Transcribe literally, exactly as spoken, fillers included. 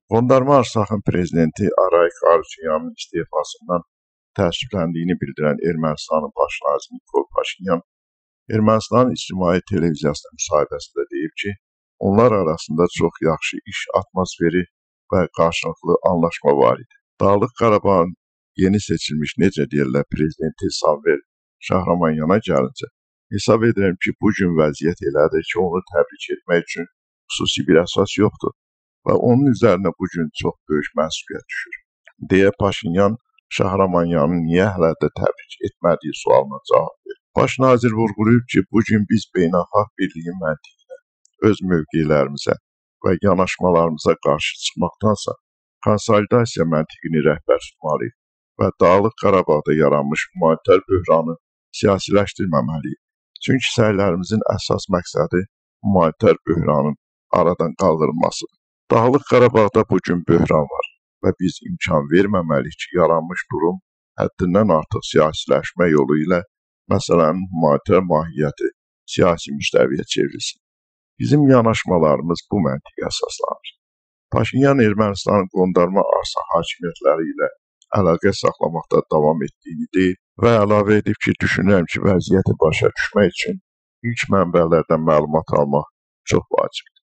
Qondarma Artsakın prezidenti Arayik Harutyunyanın istefasından təəssüfləndiyini bildirən Ermənistanın baş naziri Nikol Paşinyan, Ermənistanın ictimai televiziyasında müsahibəsində deyib ki, onlar arasında çox yaxşı iş atmosferi və qarşılıqlı anlaşma var idi. Dağlıq Qarabağın yeni seçilmiş, necə deyirlər, prezidenti Samvel Şahramanyana gəlincə, hesab edirəm ki, bugün vəziyyət elədir ki, onu təbrik etmək üçün xüsusi bir əsas yoxdur və onun üzərinə bugün çox böyük məsuliyyət düşür, deyə Paşinyan Şahramanyanın niyə hələ də təbrik etmədiyi sualına cavab verir. Baş nazir vurğulayıb ki, bugün biz beynəlxalq birliyin məntiqinə, öz mövqelərimizə və yanaşmalarımıza qarşı çıxmaqdansa, konsolidasiya məntiqini rəhbər tutmalıyıq və Dağlıq Qarabağda yaranmış humanitar böhranı siyasiləşdirməməliyik. Çünki səylərimizin əsas məqsədi humanitar böhranın aradan qaldırılmasıdır. Dağlıq Qarabağda bugün böhran var və biz imkan verməməliyik ki, yaranmış durum həddindən artıq siyasiləşmə yolu ilə məsələnin humanitar mahiyyəti siyasi müstəviyə çevrilsin. Bizim yanaşmalarımız bu məntiqə əsaslanır. Paşinyan Ermənistanın qondarma Artsaq hakimiyyətləri ilə əlaqə saxlamaqda davam etdiyini deyib və əlavə edib ki, düşünürəm ki, vəziyyəti başa düşmək üçün ilk mənbələrdən məlumat almaq çox vacibdir.